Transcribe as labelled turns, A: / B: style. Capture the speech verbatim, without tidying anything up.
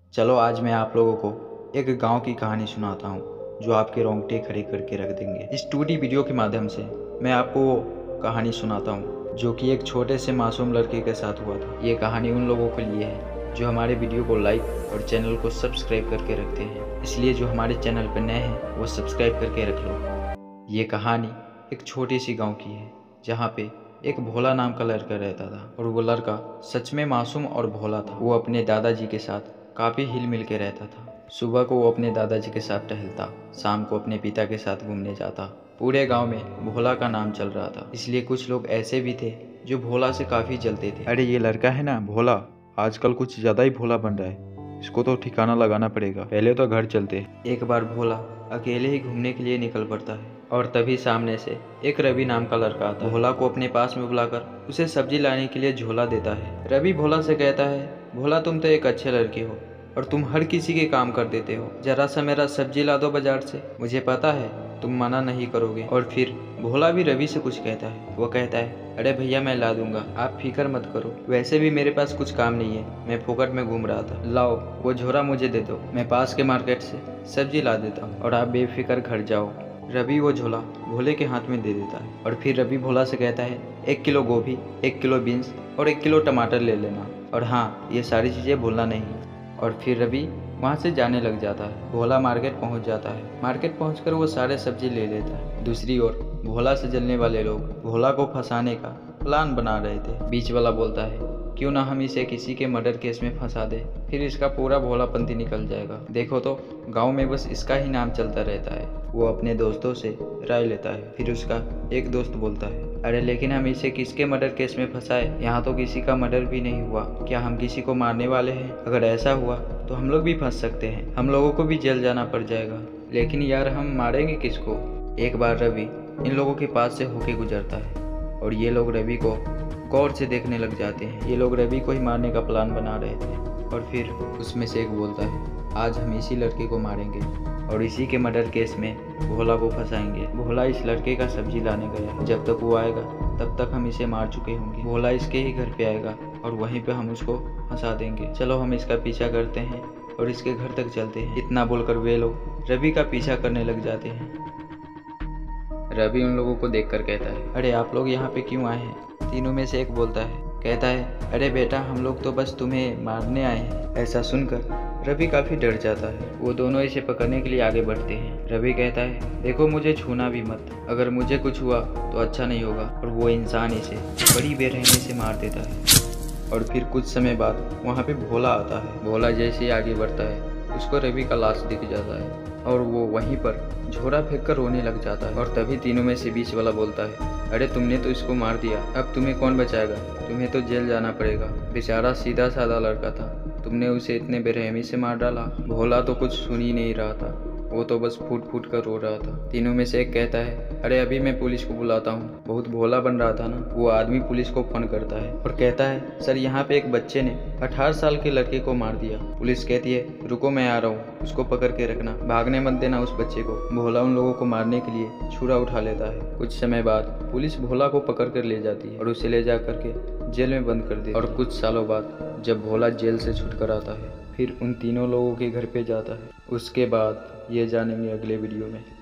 A: चलो आज मैं आप लोगों को एक गांव की कहानी सुनाता हूं जो आपके रोंगटे खड़े करके रख देंगे। इस टू डी वीडियो के माध्यम से मैं आपको वो कहानी सुनाता हूं जो कि एक छोटे से मासूम लड़के के साथ हुआ था। ये कहानी उन लोगों के लिए है जो हमारे वीडियो को लाइक और चैनल को सब्सक्राइब करके रखते हैं, इसलिए जो हमारे चैनल पर नए हैं वो सब्सक्राइब करके रख लो। ये कहानी एक छोटी सी गाँव की है जहाँ पे एक भोला नाम का लड़का रहता था और वो लड़का सच में मासूम और भोला था। वो अपने दादाजी के साथ काफ़ी हिल मिल के रहता था। सुबह को वो अपने दादाजी के साथ टहलता, शाम को अपने पिता के साथ घूमने जाता। पूरे गांव में भोला का नाम चल रहा था, इसलिए कुछ लोग ऐसे भी थे जो भोला से काफ़ी जलते थे।
B: अरे ये लड़का है ना भोला, आजकल कुछ ज़्यादा ही भोला बन रहा है, इसको तो ठिकाना लगाना पड़ेगा। पहले तो घर चलते।
A: एक बार भोला अकेले ही घूमने के लिए निकल पड़ता है और तभी सामने से एक रवि नाम का लड़का आता है। भोला को अपने पास में बुलाकर उसे सब्जी लाने के लिए झोला देता है। रवि भोला से कहता है, भोला तुम तो एक अच्छे लड़के हो और तुम हर किसी के काम कर देते हो, जरा सा मेरा सब्जी ला दो बाजार से, मुझे पता है तुम मना नहीं करोगे। और फिर भोला भी रवि से कुछ कहता है। वो कहता है, अरे भैया मैं ला दूंगा, आप फिक्र मत करो, वैसे भी मेरे पास कुछ काम नहीं है, मैं फोकट में घूम रहा था, लाओ वो झोरा मुझे दे दो, मैं पास के मार्केट से सब्जी ला देता हूँ और आप बेफिक्र घर जाओ। रवि वो झोला भोले के हाथ में दे देता है और फिर रवि भोला से कहता है, एक किलो गोभी, एक किलो बीन्स और एक किलो टमाटर ले लेना, और हाँ ये सारी चीज़ें भूलना नहीं। और फिर रवि वहाँ से जाने लग जाता है। भोला मार्केट पहुँच जाता है। मार्केट पहुँचकर वो सारे सब्जी ले लेता है। दूसरी ओर भोला से जलने वाले लोग भोला को फंसाने का प्लान बना रहे थे। बीच वाला बोलता है, क्यों ना हम इसे किसी के मर्डर केस में फंसा दे, फिर इसका पूरा भोलापंती निकल जाएगा। देखो तो गांव में बस इसका ही नाम चलता रहता है। वो अपने दोस्तों से राय लेता है। फिर उसका एक दोस्त बोलता है, अरे लेकिन हम इसे किसके मर्डर केस में फंसाए, यहाँ तो किसी का मर्डर भी नहीं हुआ, क्या हम किसी को मारने वाले हैं? अगर ऐसा हुआ तो हम लोग भी फंस सकते हैं, हम लोगों को भी जेल जाना पड़ जाएगा। लेकिन यार हम मारेंगे किसको? एक बार रवि इन लोगों के पास से होके गुजरता है और ये लोग रवि को गौर से देखने लग जाते हैं। ये लोग रवि को ही मारने का प्लान बना रहे थे। और फिर उसमें से एक बोलता है, आज हम इसी लड़के को मारेंगे और इसी के मर्डर केस में भोला को फंसाएंगे। भोला इस लड़के का सब्जी लाने गया, जब तक वो आएगा तब तक हम इसे मार चुके होंगे। भोला इसके ही घर पे आएगा और वहीं पे हम उसको फंसा देंगे। चलो हम इसका पीछा करते हैं और इसके घर तक चलते हैं। इतना बोलकर वे लोग रवि का पीछा करने लग जाते हैं। रवि उन लोगों को देखकर कहता है, अरे आप लोग यहाँ पे क्यों आए हैं? तीनों में से एक बोलता है, कहता है, अरे बेटा हम लोग तो बस तुम्हें मारने आए हैं। ऐसा सुनकर रवि काफ़ी डर जाता है। वो दोनों इसे पकड़ने के लिए आगे बढ़ते हैं। रवि कहता है, देखो मुझे छूना भी मत, अगर मुझे कुछ हुआ तो अच्छा नहीं होगा। और वो इंसान इसे बड़ी बेरहमी से मार देता है। और फिर कुछ समय बाद वहाँ पे भोला आता है। भोला जैसे ही आगे बढ़ता है उसको रवि का लाश दिख जाता है और वो वहीं पर झोरा फेंक कर रोने लग जाता है। और तभी तीनों में से बीच वाला बोलता है, अरे तुमने तो इसको मार दिया, अब तुम्हें कौन बचाएगा? तुम्हें तो जेल जाना पड़ेगा। बेचारा सीधा साधा लड़का था, तुमने उसे इतने बेरहमी से मार डाला। भोला तो कुछ सुन ही नहीं रहा था, वो तो बस फूट फूट कर रो रहा था। तीनों में से एक कहता है, अरे अभी मैं पुलिस को बुलाता हूँ, बहुत भोला बन रहा था ना। वो आदमी पुलिस को फोन करता है और कहता है, सर यहाँ पे एक बच्चे ने अठारह साल के लड़के को मार दिया। पुलिस कहती है, रुको मैं आ रहा हूँ, उसको पकड़ के रखना, भागने मत देना उस बच्चे को। भोला उन लोगों को मारने के लिए छुरा उठा लेता है। कुछ समय बाद पुलिस भोला को पकड़ कर ले जाती है और उसे ले जा करके जेल में बंद कर देती है। और कुछ सालों बाद जब भोला जेल से छूट कर आता है फिर उन तीनों लोगों के घर पे जाता है। उसके बाद ये जानेंगे अगले वीडियो में।